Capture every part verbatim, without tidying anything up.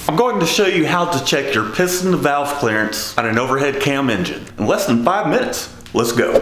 I'm going to show you how to check your piston to valve clearance on an overhead cam engine in less than five minutes. Let's go.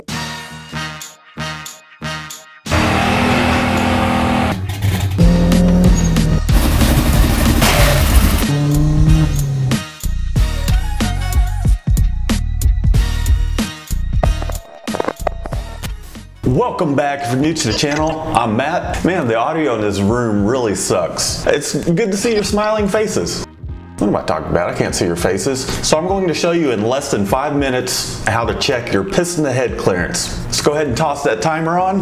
Welcome back. If you're new to the channel, I'm Matt. Man, the audio in this room really sucks. It's good to see your smiling faces. What am I talking about? I can't see your faces. So I'm going to show you in less than five minutes how to check your piston to head clearance. Let's go ahead and toss that timer on.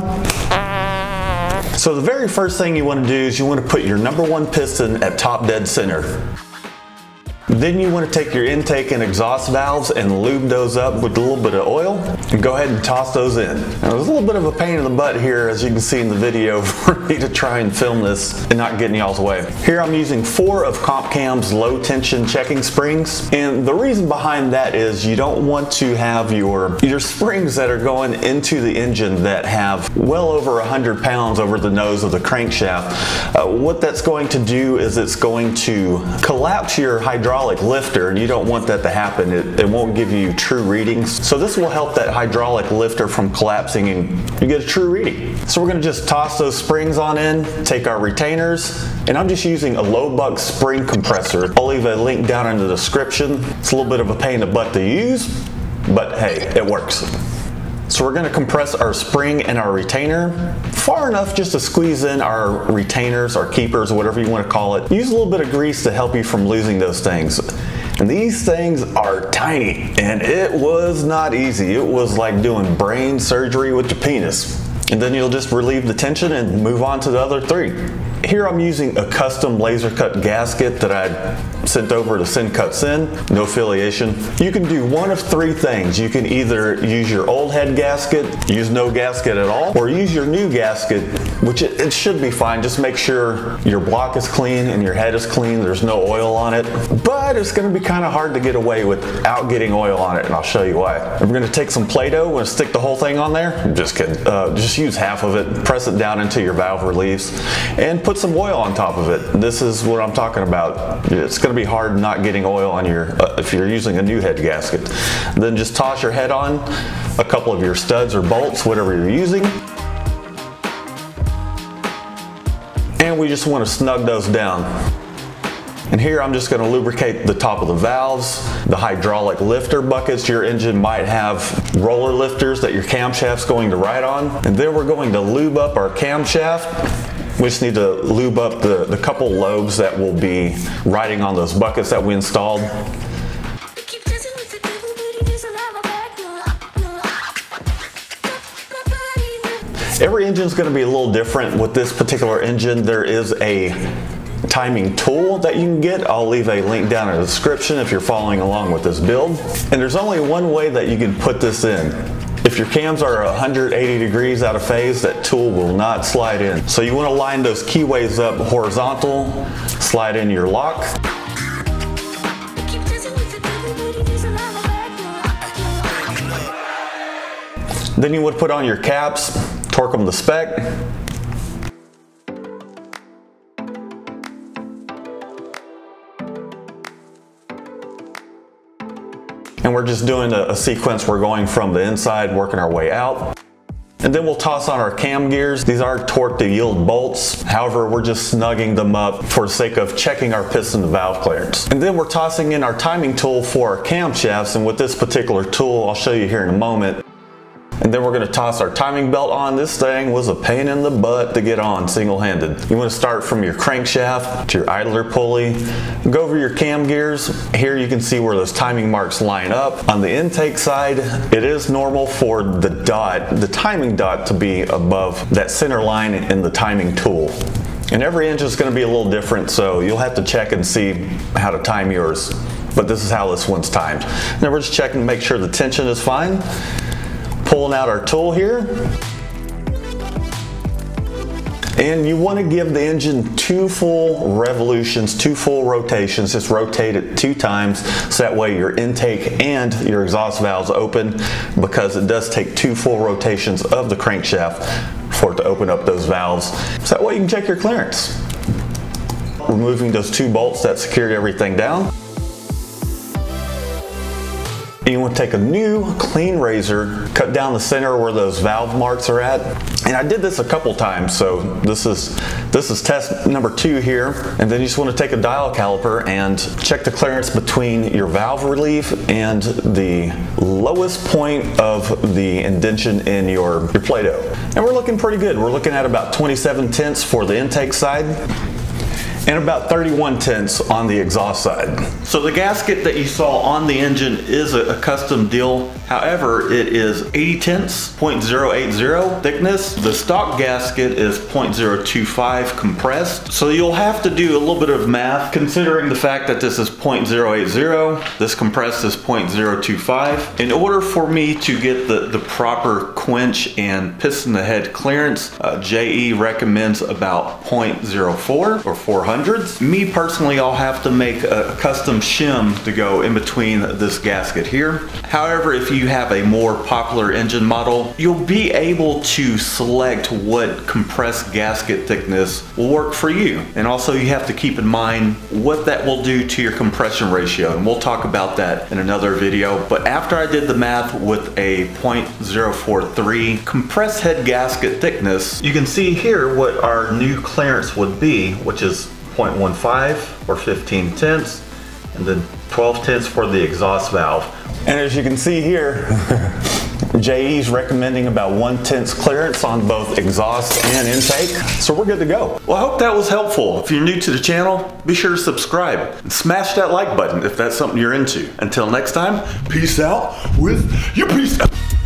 So the very first thing you want to do is you want to put your number one piston at top dead center. Then you want to take your intake and exhaust valves and lube those up with a little bit of oil and go ahead and toss those in. Now there's a little bit of a pain in the butt here, as you can see in the video, for me to try and film this and not get in y'all's way. Here I'm using four of CompCam's low tension checking springs, and the reason behind that is you don't want to have your, your springs that are going into the engine that have well over one hundred pounds over the nose of the crankshaft. Uh, what that's going to do is it's going to collapse your hydraulic lifter, and you don't want that to happen. It, it won't give you true readings. So this will help that hydraulic lifter from collapsing and you get a true reading. So we're going to just toss those springs on in, take our retainers, and I'm just using a low buck spring compressor. I'll leave a link down in the description. It's a little bit of a pain in the butt to use, but hey, it works. So we're going to compress our spring and our retainer far enough just to squeeze in our retainers, our keepers, whatever you want to call it. Use a little bit of grease to help you from losing those things. And these things are tiny, and it was not easy. It was like doing brain surgery with your penis. And then you'll just relieve the tension and move on to the other three. Here I'm using a custom laser cut gasket that I sent over to Send Cuts In, no affiliation. You can do one of three things. You can either use your old head gasket, use no gasket at all, or use your new gasket, which it, it should be fine. Just make sure your block is clean and your head is clean, there's no oil on it. But it's gonna be kind of hard to get away without getting oil on it, and I'll show you why. We're gonna take some Play-Doh, we're gonna stick the whole thing on there. I'm just kidding. Uh, just use half of it, press it down into your valve reliefs, and put some oil on top of it. This is what I'm talking about. It's going to be hard not getting oil on your, uh, if you're using a new head gasket. Then just toss your head on, a couple of your studs or bolts, whatever you're using. And we just want to snug those down. And here I'm just going to lubricate the top of the valves, the hydraulic lifter buckets. Your engine might have roller lifters that your camshaft's going to ride on. And then we're going to lube up our camshaft. We just need to lube up the, the couple lobes that will be riding on those buckets that we installed. Every engine is going to be a little different. With this particular engine, there is a timing tool that you can get. I'll leave a link down in the description if you're following along with this build. And there's only one way that you can put this in. If your cams are one hundred eighty degrees out of phase, that tool will not slide in. So you want to line those keyways up horizontal, slide in your lock. Then you would put on your caps, torque them to spec. And we're just doing a, a sequence. We're going from the inside, working our way out. And then we'll toss on our cam gears. These are torque to yield bolts. However, we're just snugging them up for the sake of checking our piston to valve clearance. And then we're tossing in our timing tool for our camshafts. And with this particular tool, I'll show you here in a moment. And then we're going to toss our timing belt on. This thing was a pain in the butt to get on single-handed. You want to start from your crankshaft to your idler pulley. Go over your cam gears. Here you can see where those timing marks line up. On the intake side, it is normal for the dot, the timing dot, to be above that center line in the timing tool. And every engine is going to be a little different, so you'll have to check and see how to time yours. But this is how this one's timed. Now we're just checking to make sure the tension is fine. Pulling out our tool here. And you want to give the engine two full revolutions, two full rotations. Just rotate it two times so that way your intake and your exhaust valves open, because it does take two full rotations of the crankshaft for it to open up those valves. So that way you can check your clearance. removing those two bolts that secured everything down. And you want to take a new clean razor, cut down the center where those valve marks are at. And I did this a couple times, so this is this is test number two here. And then you just want to take a dial caliper and check the clearance between your valve relief and the lowest point of the indentation in your, your Play-Doh. And we're looking pretty good. We're looking at about twenty-seven tenths for the intake side and about thirty-one tenths on the exhaust side. So the gasket that you saw on the engine is a, a custom deal. However, it is eighty tenths, zero point zero eight zero thickness. The stock gasket is zero point zero two five compressed. So you'll have to do a little bit of math considering the fact that this is zero point zero eight zero, this compressed is zero point zero two five. In order for me to get the, the proper quench and piston head clearance, uh, J E recommends about zero point zero four or four hundredths. Me personally, I'll have to make a custom shim to go in between this gasket here. However, if you have a more popular engine model, you'll be able to select what compressed gasket thickness will work for you. And also you have to keep in mind what that will do to your compression ratio. And we'll talk about that in another video. But after I did the math with a zero point zero four three compressed head gasket thickness, you can see here what our new clearance would be, which is zero point one five or fifteen tenths, and then twelve tenths for the exhaust valve. And as you can see here, J E's recommending about one tenth clearance on both exhaust and intake. So we're good to go. Well, I hope that was helpful. If you're new to the channel, be sure to subscribe and smash that like button if that's something you're into. Until next time, peace out with your peace out.